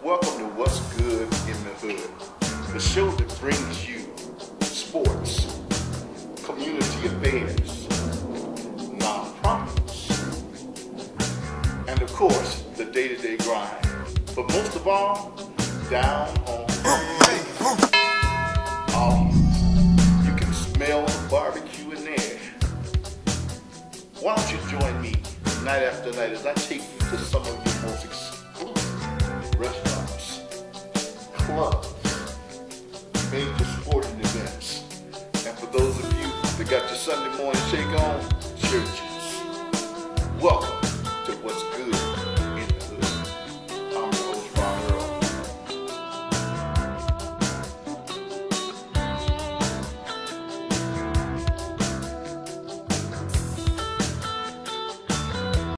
Welcome to What's Good in the Hood, the show that brings you sports, community affairs, nonprofits, and of course, the day-to-day grind. But most of all, down on you can smell the barbecue in there. Why don't you join me night after night as I take you to some of your